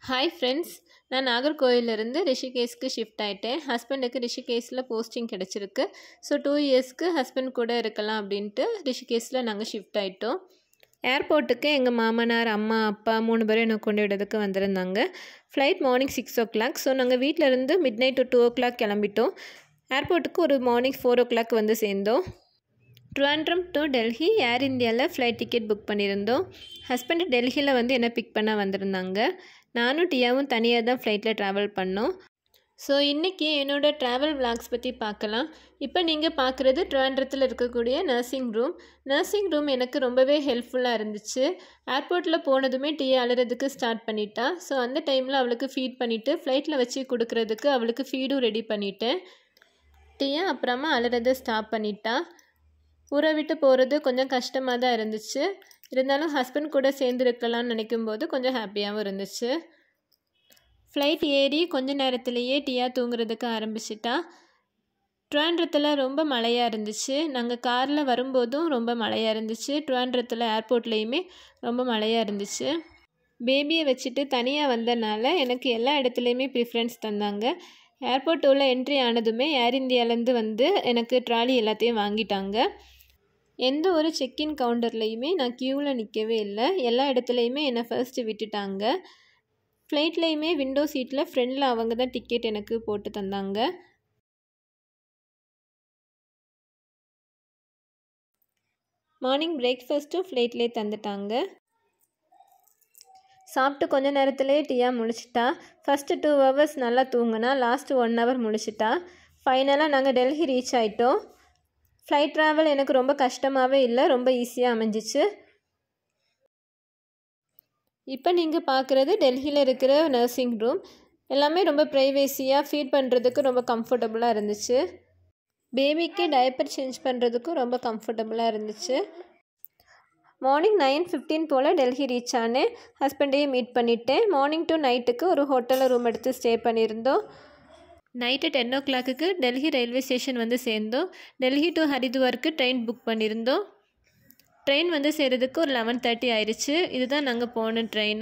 Hi friends, நான் நாகர்கோயிலிருந்து ரிஷிகேஷ்க்கு shift ஆகிட்டேன். ஹஸ்பண்டுக்கு ரிஷிகேஷில் போஸ்டிங் கிடச்சிருக்கு. ஸோ 2 இயர்ஸ்க்கு ஹஸ்பண்ட் கூட இருக்கலாம் அப்படின்ட்டு ரிஷிகேஷில் நாங்கள் ஷிஃப்ட் ஆகிட்டோம். ஏர்போர்ட்டுக்கு எங்கள் மாமனார், அம்மா, அப்பா 3 பேரும் என்னை கொண்டு விடுறதுக்கு வந்திருந்தாங்க. Flight morning 6 o'clock. ஸோ நாங்கள் வீட்டிலேருந்து மிட் நைட் 2 o'clock கிளம்பிட்டோம். ஏர்போர்ட்டுக்கு ஒரு மார்னிங் 4 o'clock வந்து சேர்ந்தோம். ட்ரிவாண்ட்ரம் டு டெல்லி ஏர் இந்தியாவில் ஃப்ளைட் டிக்கெட் புக் பண்ணியிருந்தோம். ஹஸ்பண்ட் டெல்லியில் வந்து என்னை பிக் பண்ண வந்திருந்தாங்க. நானும் டியாவும் தனியாக தான் ஃப்ளைட்டில் ட்ராவல் பண்ணோம். ஸோ இன்றைக்கி என்னோடய ட்ராவல் விளாக்ஸ் பற்றி பார்க்கலாம். இப்போ நீங்கள் பார்க்குறது ட்ரிவாண்ட்ரத்தில் இருக்கக்கூடிய நர்சிங் ரூம் எனக்கு ரொம்பவே ஹெல்ப்ஃபுல்லாக இருந்துச்சு. ஏர்போர்ட்டில் போனதுமே டியா அழுறதுக்கு ஸ்டார்ட் பண்ணிட்டா. ஸோ அந்த டைமில் அவளுக்கு ஃபீட் பண்ணிவிட்டு ஃப்ளைட்டில் வச்சு கொடுக்குறதுக்கு அவளுக்கு ஃபீடும் ரெடி பண்ணிவிட்டேன். டியா அப்புறமா அழுறதை ஸ்டாப் பண்ணிட்டா. ஊரை விட்டு போகிறது கொஞ்சம் கஷ்டமாக தான் இருந்துச்சு. இருந்தாலும் ஹஸ்பண்ட் கூட சேர்ந்துருக்கலான்னு நினைக்கும்போது கொஞ்சம் ஹாப்பியாகவும் இருந்துச்சு. ஃப்ளைட் ஏறி கொஞ்ச நேரத்துலேயே டியா தூங்குறதுக்கு ஆரம்பிச்சிட்டா. ட்ரிவாண்ட்ரத்தில் ரொம்ப மழையாக இருந்துச்சு. நாங்கள் காரில் வரும்போதும் ரொம்ப மழையாக இருந்துச்சு. ட்ரிவாண்ட்ரத்தில் ஏர்போர்ட்லேயுமே ரொம்ப மழையாக இருந்துச்சு. பேபியை வச்சுட்டு தனியாக வந்தனால எனக்கு எல்லா இடத்துலையுமே ப்ரிஃபரன்ஸ் தந்தாங்க. ஏர்போர்ட் உள்ள என்ட்ரி ஆனதுமே ஏர் இந்தியாவிலேருந்து வந்து எனக்கு ட்ராலி எல்லாத்தையும் வாங்கிட்டாங்க. எந்த ஒரு செக்இன் கவுண்டர்லேயுமே நான் க்யூவில் நிற்கவே இல்லை. எல்லா இடத்துலையுமே என்னை ஃபர்ஸ்ட்டு விட்டுட்டாங்க. ஃப்ளைட்லேயுமே விண்டோ சீட்டில் ஃப்ரெண்டில் அவங்க தான் டிக்கெட் எனக்கு போட்டு தந்தாங்க. மார்னிங் பிரேக்ஃபாஸ்ட்டும் ஃப்ளைட்லேயே தந்துட்டாங்க. சாப்பிட்டு கொஞ்ச நேரத்துலேயே டியா முழிச்சிட்டா. ஃபஸ்ட்டு 2 hours நல்லா தூங்கினா. லாஸ்ட்டு 1 hour முழிச்சிட்டா. ஃபைனலாக நாங்கள் டெல்லி ரீச் ஆகிட்டோம். ஃப்ளைட் ட்ராவல் எனக்கு ரொம்ப கஷ்டமாகவே இல்லை, ரொம்ப ஈஸியாக அமைஞ்சிச்சு. இப்போ நீங்கள் பார்க்குறது டெல்லியில் இருக்கிற நர்சிங் ரூம். எல்லாமே ரொம்ப ப்ரைவேசியாக, ஃபீட் பண்ணுறதுக்கு ரொம்ப கம்ஃபர்டபுளாக இருந்துச்சு. பேபிக்கு டைப்பர் சேஞ்ச் பண்ணுறதுக்கும் ரொம்ப கம்ஃபர்டபுளாக இருந்துச்சு. மார்னிங் 9:15 போல் டெல்லி ரீச் ஆனேன். ஹஸ்பண்டையும் மீட் பண்ணிவிட்டேன். மார்னிங் டு நைட்டுக்கு ஒரு ஹோட்டலில் ரூம் எடுத்து ஸ்டே பண்ணியிருந்தோம். Night 10 o'clock Delhi railway station வந்து சேர்ந்தோம். டெல்லி டு ஹரித்வாருக்கு ட்ரெயின் புக் பண்ணியிருந்தோம். ட்ரெயின் வந்து சேர்கிறதுக்கு ஒரு 11:30 ஆயிடுச்சு. இதுதான் நாங்கள் போன ட்ரெயின்.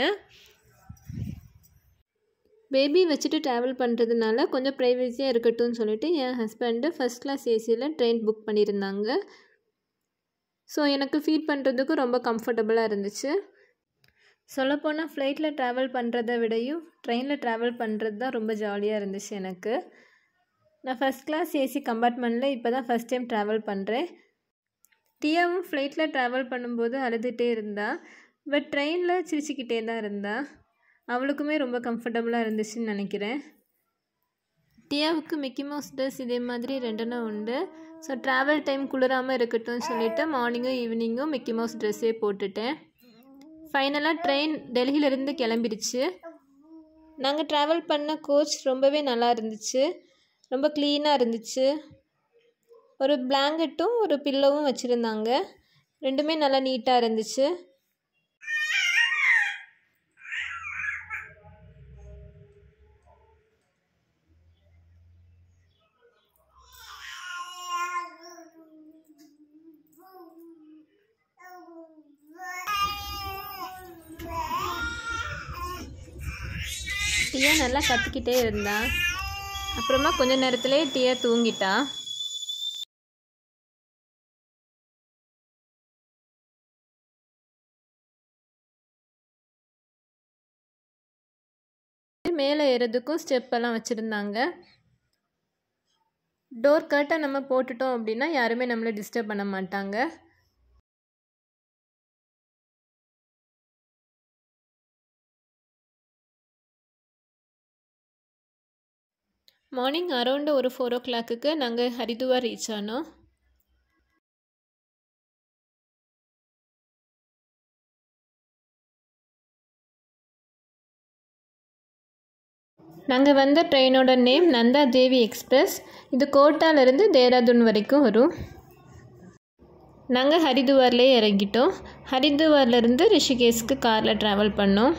பேபி வச்சுட்டு ட்ராவல் பண்ணுறதுனால கொஞ்சம் ப்ரைவேசியாக இருக்கட்டும்னு சொல்லிட்டு என் ஹஸ்பண்டு ஃபஸ்ட் கிளாஸ் ஏசியில் ட்ரெயின் புக் பண்ணியிருந்தாங்க. ஸோ எனக்கு ஃபீட் பண்ணுறதுக்கு ரொம்ப கம்ஃபர்டபுளாக இருந்துச்சு. சொல்லப்போனால் ஃப்ளைட்டில் ட்ராவல் பண்ணுறத விடையும் ட்ரெயினில் ட்ராவல் பண்ணுறது தான் ரொம்ப ஜாலியாக இருந்துச்சு எனக்கு. நான் ஃபஸ்ட் கிளாஸ் ஏசி கம்பார்ட்மெண்ட்டில் இப்போ தான் ஃபஸ்ட் டைம் ட்ராவல் பண்ணுறேன். டியாவும் ஃப்ளைட்டில் ட்ராவல் பண்ணும்போது அழுதுகிட்டே இருந்தா. பட் ட்ரெயினில் சிரிச்சுக்கிட்டே தான் இருந்தா. அவளுக்குமே ரொம்ப கம்ஃபர்டபுளாக இருந்துச்சுன்னு நினைக்கிறேன். டியாவுக்கு மிக்கி மவுஸ் ட்ரெஸ் இதே மாதிரி 2 உண்டு. ஸோ ட்ராவல் டைம் குளிராமல் இருக்கட்டும்னு சொல்லிவிட்டு மார்னிங்கும் ஈவினிங்கும் மிக்கி மவுஸ் ட்ரெஸ்ஸே போட்டுட்டேன். ஃபைனலாக ட்ரெயின் டெல்லியிலேருந்து கிளம்பிடுச்சு. நாங்கள் ட்ராவல் பண்ண கோச் ரொம்பவே நல்லா இருந்துச்சு. ரொம்ப க்ளீனாக இருந்துச்சு. ஒரு பிளாங்கெட்டும் ஒரு பில்லோவும் வச்சுருந்தாங்க. ரெண்டுமே நல்லா நீட்டாக இருந்துச்சு. டியா நல்லா கத்திக்கிட்டே இருந்தா. அப்புறமா கொஞ்ச நேரத்துலேயே டியா தூங்கிட்டா. மேலே ஏறதுக்கும் ஸ்டெப்பெல்லாம் வச்சுருந்தாங்க. டோர் கர்ட்டை நம்ம போட்டுட்டோம் அப்படின்னா யாருமே நம்மளை டிஸ்டர்ப் பண்ண மாட்டாங்க. மார்னிங் அரௌண்டு ஒரு 4 o'clock நாங்கள் ஹரித்வார் ரீச் ஆனோம். நாங்கள் வந்த ட்ரெயினோட நேம் நந்தா தேவி எக்ஸ்பிரஸ். இது கோட்டாலேருந்து தேராதூன் வரைக்கும் வரும். நாங்கள் ஹரித்வார்லேயே இறங்கிட்டோம். ஹரித்வார்லேருந்து ரிஷிகேஷ்க்கு காரில் ட்ராவல் பண்ணோம்.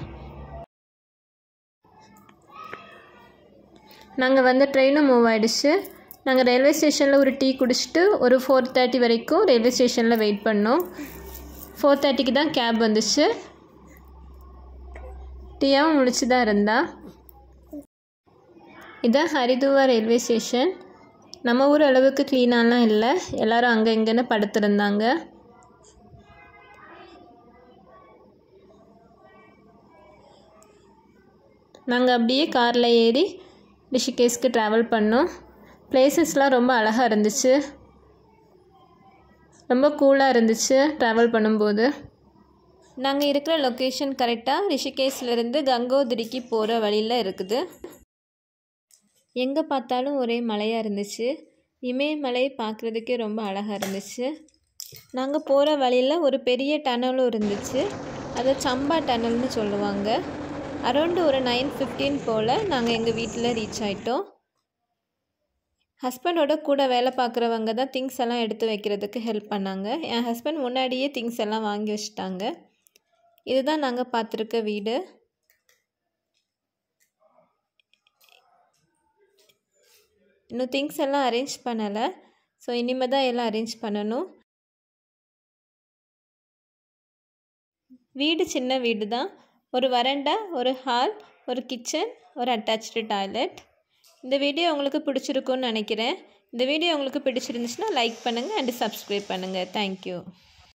நாங்கள் வந்த ட்ரெயினும் மூவ் ஆகிடுச்சு. நாங்கள் ரயில்வே ஸ்டேஷனில் ஒரு டீ குடிச்சிட்டு ஒரு 4:30 வரைக்கும் ரயில்வே ஸ்டேஷனில் வெயிட் பண்ணோம். 4:30 தான் கேப் வந்துச்சு. டீயாவும் முடிச்சு தான் இருந்தா. இதான் ஹரிதுவா ரயில்வே ஸ்டேஷன். நம்ம ஊர் அளவுக்கு க்ளீனாலாம் இல்லை, எல்லோரும் அங்கே இங்கேன்னு படுத்திருந்தாங்க. நாங்கள் அப்படியே காரில் ஏறி ரிஷிகேஷ்க்கு ட்ராவல் பண்ணோம். பிளேசஸ்லாம் ரொம்ப அழகாக இருந்துச்சு, ரொம்ப கூலாக இருந்துச்சு ட்ராவல் பண்ணும்போது. நாங்கள் இருக்கிற லொக்கேஷன் கரெக்டாக ரிஷிகேஷ்லேருந்து கங்கோதிரிக்கு போகிற வழியில் இருக்குது. எங்கே பார்த்தாலும் ஒரே மலையாக இருந்துச்சு. இமயமலை பார்க்குறதுக்கே ரொம்ப அழகாக இருந்துச்சு. நாங்கள் போகிற வழியில் ஒரு பெரிய டனலும் இருந்துச்சு, அதை சம்பா டனல்னு சொல்லுவாங்க. அரௌண்டு ஒரு 9:15 போல் நாங்கள் எங்கள் வீட்டில் ரீச் ஆகிட்டோம். ஹஸ்பண்டோட கூட வேலை பார்க்குறவங்க தான் திங்ஸ் எல்லாம் எடுத்து வைக்கிறதுக்கு ஹெல்ப் பண்ணாங்க. என் ஹஸ்பண்ட் முன்னாடியே திங்ஸ் எல்லாம் வாங்கி வச்சுட்டாங்க. இதுதான் நாங்கள் பார்த்துருக்க வீடு. இன்னும் திங்ஸ் எல்லாம் அரேஞ்ச் பண்ணலை, ஸோ இனிமேல் தான் எல்லாம் அரேஞ்ச் பண்ணணும். வீடு சின்ன வீடு தான். ஒரு வரண்டா, ஒரு ஹால், ஒரு கிச்சன், ஒரு அட்டாச்டு டாய்லெட். இந்த வீடியோ உங்களுக்கு பிடிச்சிருக்குன்னு நினைக்கிறேன். இந்த வீடியோ உங்களுக்கு பிடிச்சிருந்துச்சுன்னா லைக் பண்ணுங்கள் அண்ட் சப்ஸ்கிரைப் பண்ணுங்கள். தேங்க்யூ.